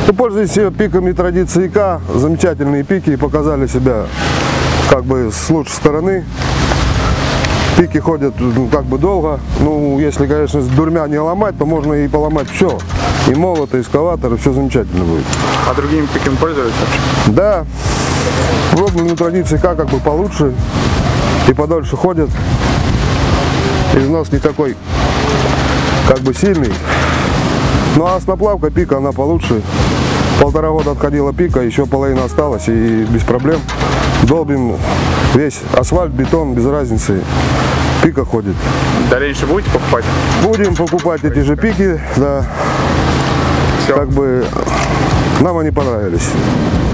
Ну, пользуясь пиками традиции ИК, замечательные пики показали себя как бы с лучшей стороны. Пики ходят как бы долго. Ну, если, конечно, с дурьмя не ломать, то можно и поломать все. И молот, и экскаватор, и все замечательно будет. А другими пиками пользуются вообще? Да. Пробовали на традиции ИК как бы получше. И подольше ходят. Износ не такой как бы сильный. Ну а основплавка пика, она получше. 1,5 года отходила пика, еще половина осталась, и без проблем долбим весь асфальт, бетон, без разницы. Пика ходит. В дальнейшем будете покупать? Будем покупать эти же пики, да. Все. Как бы нам они понравились.